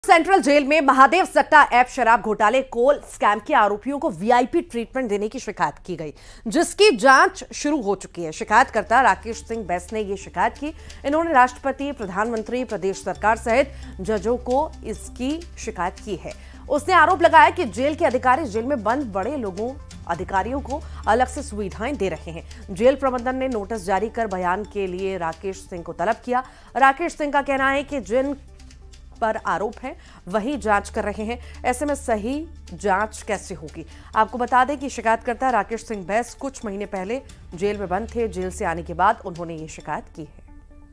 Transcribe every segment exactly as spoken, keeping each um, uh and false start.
Central jail में महादेव सट्टा app शराब घोटाले कोल स्कैम के आरोपियों को वीआईपी ट्रीटमेंट देने की शिकायत की गई, जिसकी जांच शुरू हो चुकी है। शिकायतकर्ता राकेश सिंह बैस ने यह शिकायत की। इन्होंने राष्ट्रपति, प्रधानमंत्री, प्रदेश सरकार सहित जजों को इसकी शिकायत की है। उसने आरोप लगाया कि जेल के अधिकारी जेल में बंद बड़े लोगों अधिकारियों को अलग से सुविधाएं दे रहे हैं। जेल प्रबंधन ने नोटिस जारी कर बयान के लिए राकेश सिंह को तलब किया। राकेश सिंह का कहना है कि जिन पर आरोप है वही जांच कर रहे हैं। ऐसे में सही जांच कैसे होगी? आपको बता दें कि शिकायतकर्ता राकेश सिंह बैस कुछ महीने पहले जेल में बंद थे। जेल से आने के बाद उन्होंने ये शिकायत की है।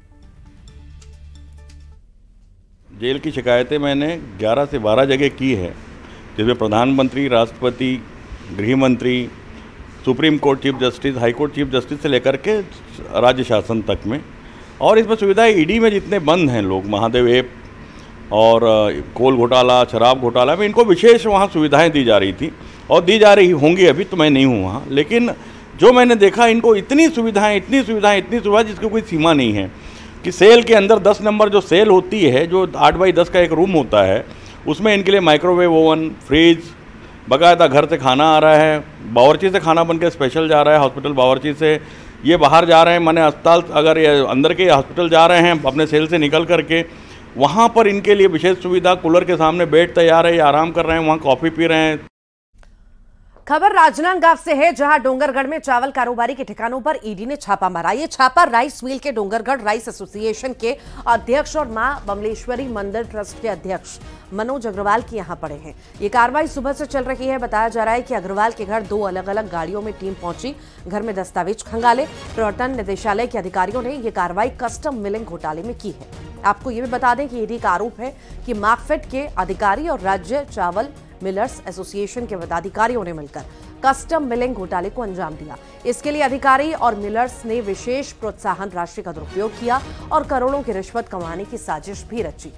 जेल की शिकायतें मैंने ग्यारह से बारह जगह की है, जिसमें प्रधानमंत्री, राष्ट्रपति, गृह मंत्री, supreme court chief justice, high court chief justice से लेकर के राज्य शासन तक में। और इसमें सुविधाएं ईडी में जितने बंद हैं लोग, महादेव ऐप और कोल घोटाला, शराब घोटाला में, इनको विशेष वहाँ सुविधाएं दी जा रही थी और दी जा रही होंगी। अभी तो मैं नहीं हूँ वहाँ, लेकिन जो मैंने देखा, इनको इतनी सुविधाएं इतनी सुविधाएं इतनी सुविधा जिसकी कोई सीमा नहीं है कि सेल के अंदर दस नंबर जो सेल होती है, जो आठ बाई दस का एक रूम होता है, उसमें इनके लिए माइक्रोवेव ओवन, फ्रिज, बाकायदा घर से खाना आ रहा है, बावर्ची से खाना बन के स्पेशल जा रहा है, हॉस्पिटल बावर्ची से ये बाहर जा रहे हैं, माने अस्पताल अगर ये अंदर के हॉस्पिटल जा रहे हैं अपने सेल से निकल करके, वहाँ पर इनके लिए विशेष सुविधा, कूलर के सामने बेड तैयार है, आराम कर रहे हैं, वहाँ कॉफ़ी पी रहे हैं। खबर राजनांदगांव से है, जहां डोंगरगढ़ में चावल कारोबारी के ठिकानों पर ईडी ने छापा मारा। ये छापा राइस मिल के डोंगरगढ़ राइस एसोसिएशन के अध्यक्ष और मां बमलेश्वरी मंदिर ट्रस्ट के अध्यक्ष मनोज अग्रवाल की यहां पड़े हैं। ये कार्रवाई सुबह से चल रही है। बताया जा रहा है कि अग्रवाल के घर दो अलग अलग गाड़ियों में टीम पहुंची। घर में दस्तावेज खंगाले। प्रवर्तन निदेशालय के अधिकारियों ने यह कार्रवाई कस्टम मिलिंग घोटाले में की है। आपको ये भी बता दें कि ईडी का आरोप है कि मार्कफेड के अधिकारी और राज्य चावल मिलर्स एसोसिएशन के पदाधिकारियों ने मिलकर कस्टम मिलिंग घोटाले को अंजाम दिया। इसके लिए अधिकारी और मिलर्स ने विशेष प्रोत्साहन राशि का दुरुपयोग किया और करोड़ों की रिश्वत कमाने की साजिश भी रची।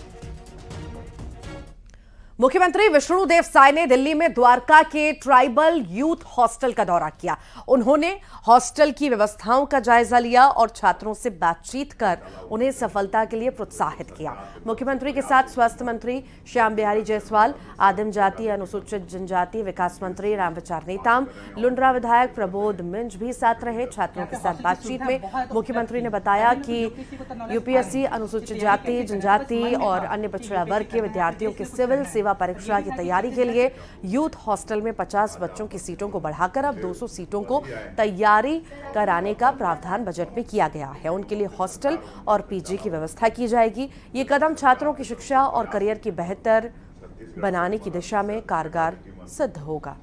मुख्यमंत्री विष्णुदेव साय ने दिल्ली में द्वारका के ट्राइबल यूथ हॉस्टल का दौरा किया। उन्होंने हॉस्टल की व्यवस्थाओं का जायजा लिया और छात्रों से बातचीत कर उन्हें सफलता के लिए प्रोत्साहित किया। मुख्यमंत्री के साथ स्वास्थ्य मंत्री श्याम बिहारी जायसवाल, आदिम जाति अनुसूचित जनजाति विकास मंत्री रामविचार नेताम, लुंड्रा विधायक प्रबोध मिंज भी साथ रहे। छात्रों के साथ बातचीत में मुख्यमंत्री ने बताया कि यूपीएससी अनुसूचित जाति, जनजाति और अन्य पिछड़ा वर्ग के विद्यार्थियों के सिविल सेवा परीक्षा की तैयारी के लिए यूथ हॉस्टल में पचास बच्चों की सीटों को बढ़ाकर अब दो सौ सीटों को तैयारी कराने का प्रावधान बजट में किया गया है। उनके लिए हॉस्टल और पीजी की व्यवस्था की जाएगी। ये कदम छात्रों की शिक्षा और करियर की बेहतर बनाने की दिशा में कारगर सिद्ध होगा।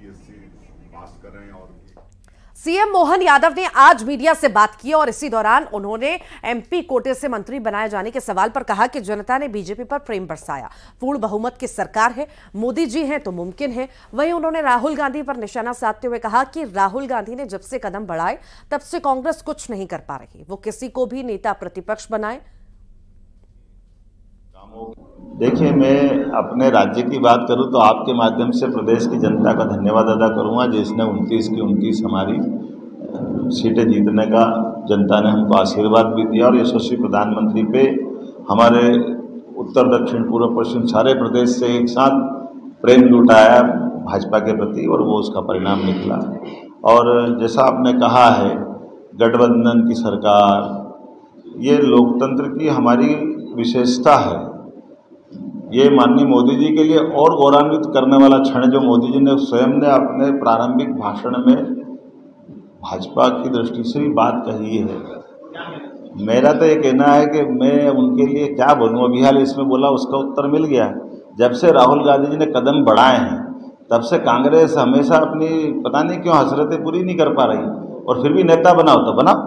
सीएम मोहन यादव ने आज मीडिया से बात की और इसी दौरान उन्होंने एमपी कोटे से मंत्री बनाए जाने के सवाल पर कहा कि जनता ने बीजेपी पर प्रेम बरसाया। पूर्ण बहुमत की सरकार है, मोदी जी हैं तो मुमकिन है। वहीं उन्होंने राहुल गांधी पर निशाना साधते हुए कहा कि राहुल गांधी ने जब से कदम बढ़ाए तब से कांग्रेस कुछ नहीं कर पा रही। वो किसी को भी नेता प्रतिपक्ष बनाए। देखिए, मैं अपने राज्य की बात करूं तो आपके माध्यम से प्रदेश की जनता का धन्यवाद अदा करूंगा, जिसने उनतीस की उनतीस हमारी सीटें जीतने का जनता ने हमको आशीर्वाद भी दिया और यशस्वी प्रधानमंत्री पे हमारे उत्तर, दक्षिण, पूर्व, पश्चिम सारे प्रदेश से एक साथ प्रेम लुटाया भाजपा के प्रति और वो उसका परिणाम निकला। और जैसा आपने कहा है, गठबंधन की सरकार, ये लोकतंत्र की हमारी विशेषता है। ये माननीय मोदी जी के लिए और गौरवान्वित करने वाला क्षण जो मोदी जी ने स्वयं ने अपने प्रारंभिक भाषण में भाजपा की दृष्टि से भी बात कही है। मेरा तो ये कहना है कि मैं उनके लिए क्या बनूं, अभी हाल इसमें बोला उसका उत्तर मिल गया। जब से राहुल गांधी जी ने कदम बढ़ाए हैं तब से कांग्रेस हमेशा अपनी पता नहीं क्यों हसरतें पूरी नहीं कर पा रही, और फिर भी नेता बनाओ तो बनाओ।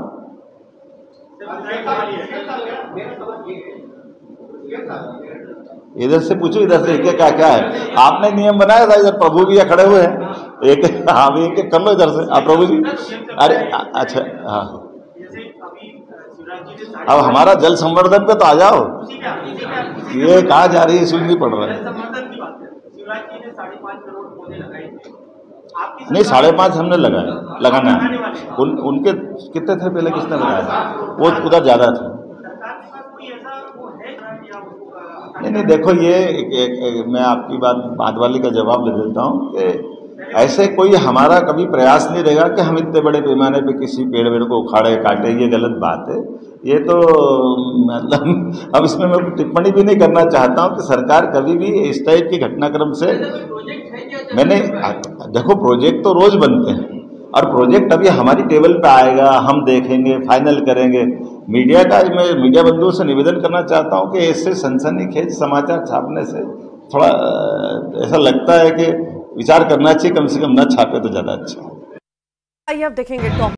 इधर से पूछो, इधर से क्या क्या है। आपने नियम बनाया था, इधर प्रभु भी खड़े हुए हैं, एक हाँ भी एक कर लो इधर से। आप प्रभु जी, अरे अच्छा हाँ, अब हमारा जल संवर्धन पे तो आ जाओ। ये कहाँ जा रही है, सुन नहीं पड़ रहा है। नहीं, साढ़े पाँच हमने लगाया, लगाना उन, उनके कितने थे पहले, किसने लगाया? वो उधर ज्यादा था। नहीं नहीं देखो ये एक, एक, एक, मैं आपकी बात बात वाली का जवाब दे देता हूँ कि ऐसे कोई हमारा कभी प्रयास नहीं रहेगा कि हम इतने बड़े पैमाने पे किसी पेड़ वेड़ को उखाड़े काटे, ये गलत बात है। ये तो मतलब अब इसमें मैं टिप्पणी भी नहीं करना चाहता हूँ कि सरकार कभी भी इस टाइप की घटनाक्रम से, मैंने देखो प्रोजेक्ट तो रोज बनते हैं और प्रोजेक्ट अभी हमारी टेबल पे आएगा, हम देखेंगे, फाइनल करेंगे। मीडिया का मैं मीडिया बंधुओं से निवेदन करना चाहता हूँ कि ऐसे सनसनीखेज समाचार छापने से थोड़ा ऐसा लगता है कि विचार करना चाहिए, कम से कम न छापे तो ज़्यादा अच्छा है। आइए अब देखेंगे टॉप